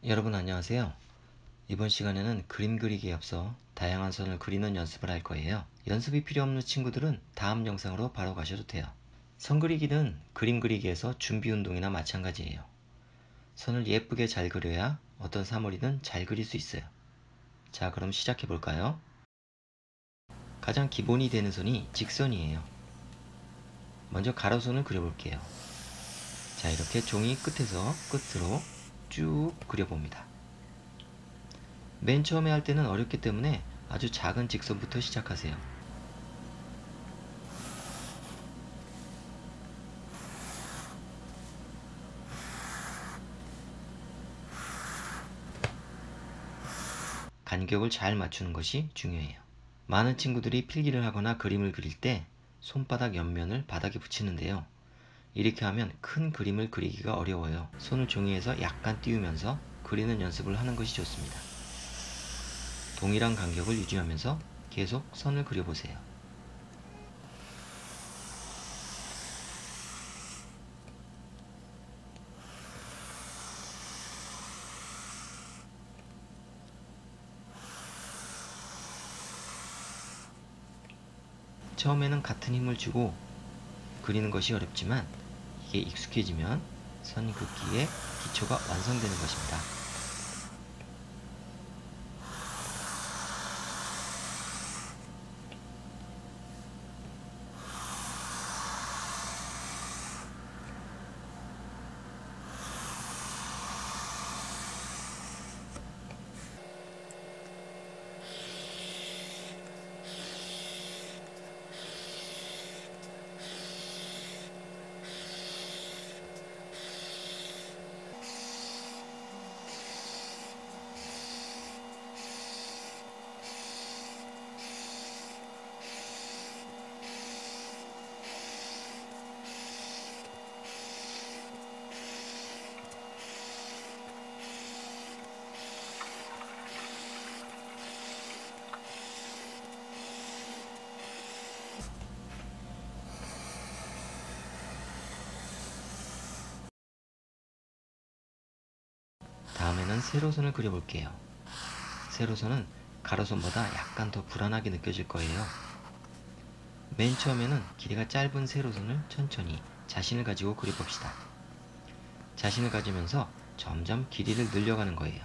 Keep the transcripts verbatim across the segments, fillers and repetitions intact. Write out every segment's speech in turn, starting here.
여러분 안녕하세요. 이번 시간에는 그림 그리기에 앞서 다양한 선을 그리는 연습을 할 거예요. 연습이 필요 없는 친구들은 다음 영상으로 바로 가셔도 돼요. 선 그리기는 그림 그리기에서 준비 운동이나 마찬가지예요. 선을 예쁘게 잘 그려야 어떤 사물이든 잘 그릴 수 있어요. 자, 그럼 시작해 볼까요? 가장 기본이 되는 선이 직선이에요. 먼저 가로선을 그려볼게요. 자, 이렇게 종이 끝에서 끝으로 쭉 그려봅니다. 맨 처음에 할 때는 어렵기 때문에 아주 작은 직선부터 시작하세요. 간격을 잘 맞추는 것이 중요해요. 많은 친구들이 필기를 하거나 그림을 그릴 때 손바닥 옆면을 바닥에 붙이는데요. 이렇게 하면 큰 그림을 그리기가 어려워요. 손을 종이에서 약간 띄우면서 그리는 연습을 하는 것이 좋습니다. 동일한 간격을 유지하면서 계속 선을 그려보세요. 처음에는 같은 힘을 주고 그리는 것이 어렵지만 이게 익숙해지면 선 긋기의 기초가 완성되는 것입니다. 다음에는 세로선을 그려볼게요. 세로선은 가로선보다 약간 더 불안하게 느껴질 거예요. 맨 처음에는 길이가 짧은 세로선을 천천히 자신을 가지고 그려봅시다. 자신을 가지면서 점점 길이를 늘려가는 거예요.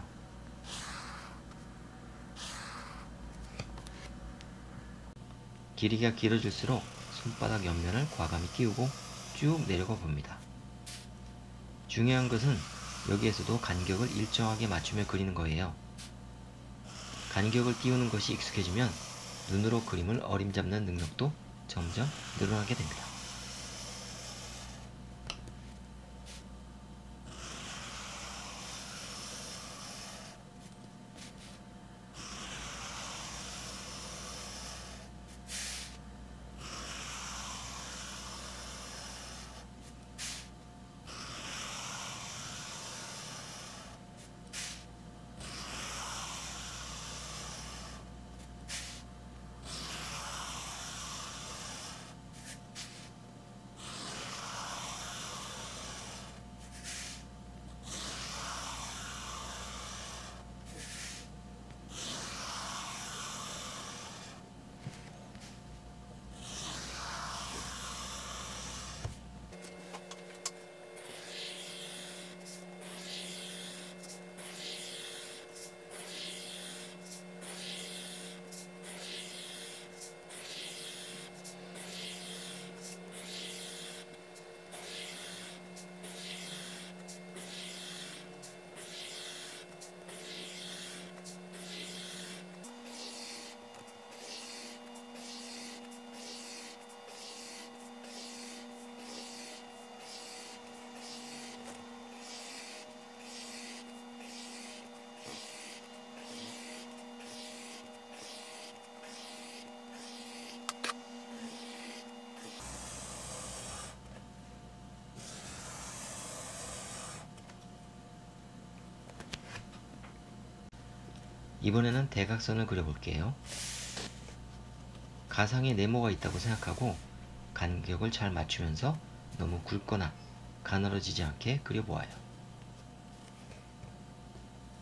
길이가 길어질수록 손바닥 옆면을 과감히 띄우고 쭉 내려가 봅니다. 중요한 것은 여기에서도 간격을 일정하게 맞추며 그리는 거예요. 간격을 띄우는 것이 익숙해지면 눈으로 그림을 어림잡는 능력도 점점 늘어나게 됩니다. 이번에는 대각선을 그려볼게요. 가상의 네모가 있다고 생각하고 간격을 잘 맞추면서 너무 굵거나 가늘어지지 않게 그려보아요.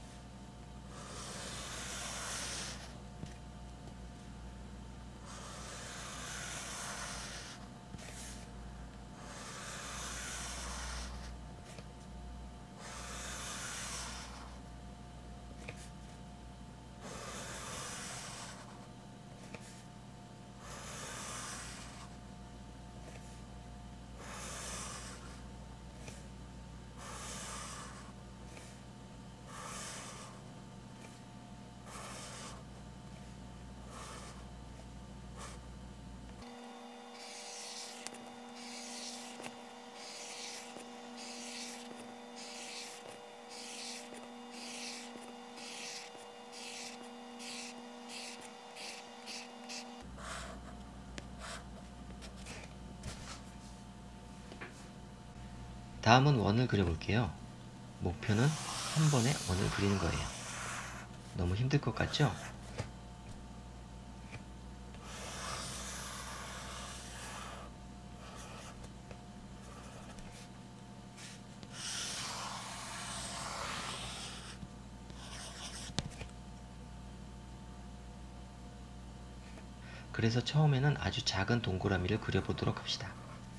다음은 원을 그려볼게요. 목표는 한 번에 원을 그리는 거예요. 너무 힘들 것 같죠? 그래서 처음에는 아주 작은 동그라미를 그려보도록 합시다.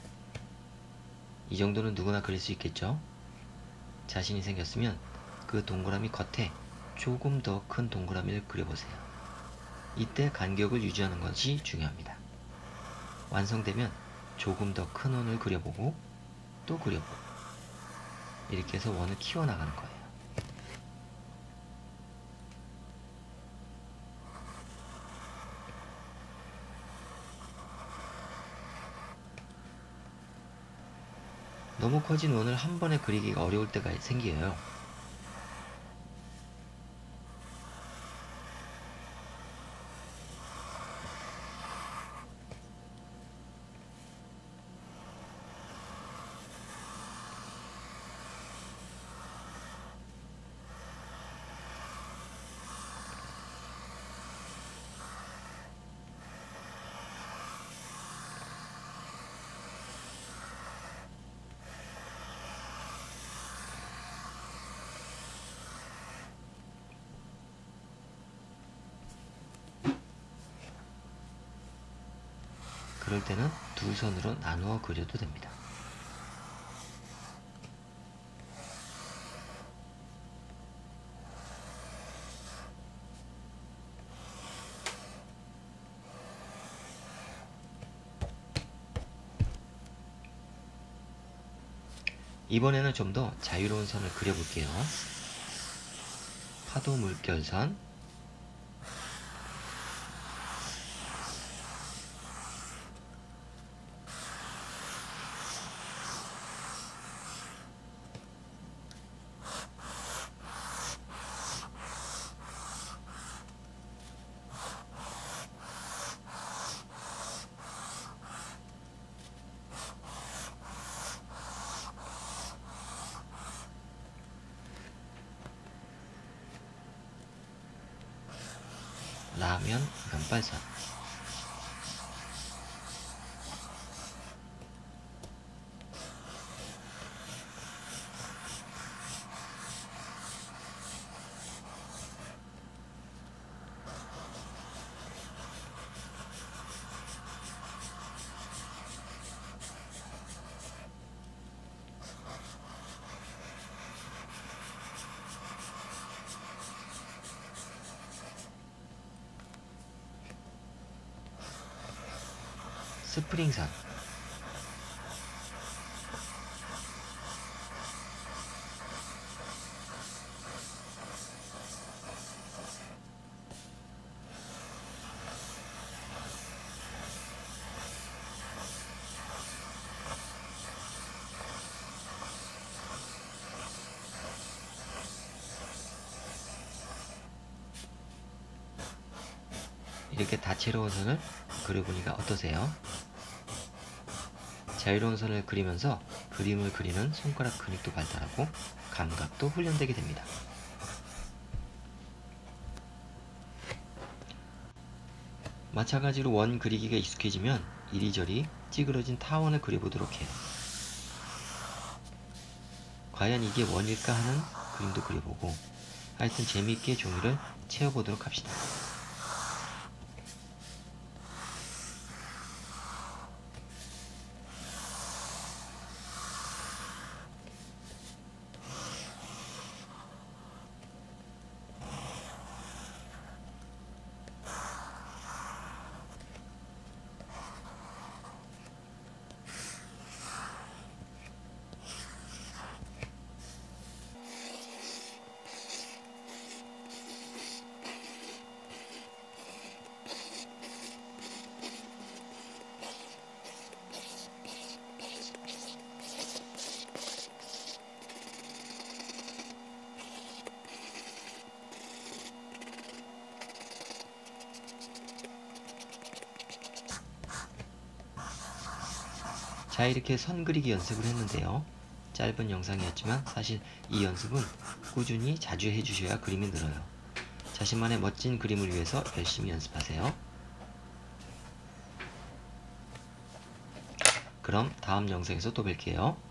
이 정도는 누구나 그릴 수 있겠죠? 자신이 생겼으면 그 동그라미 겉에 조금 더 큰 동그라미를 그려보세요. 이때 간격을 유지하는 것이 중요합니다. 완성되면 조금 더 큰 원을 그려보고 또 그려보고 이렇게 해서 원을 키워나가는 거예요. 너무 커진 원을 한 번에 그리기가 어려울 때가 생겨요. 그럴 때는 두 선으로 나누어 그려도 됩니다. 이번에는 좀 더 자유로운 선을 그려볼게요. 파도 물결선, 라면 면발선, 스프링선, 이렇게 다채로운 선을 그려보니까 어떠세요? 자유로운 선을 그리면서 그림을 그리는 손가락 근육도 발달하고 감각도 훈련되게 됩니다. 마찬가지로 원 그리기가 익숙해지면 이리저리 찌그러진 타원을 그려보도록 해요. 과연 이게 원일까 하는 그림도 그려보고 하여튼 재미있게 종이를 채워보도록 합시다. 자, 이렇게 선 그리기 연습을 했는데요. 짧은 영상이었지만 사실 이 연습은 꾸준히 자주 해주셔야 그림이 늘어요. 자신만의 멋진 그림을 위해서 열심히 연습하세요. 그럼 다음 영상에서 또 뵐게요.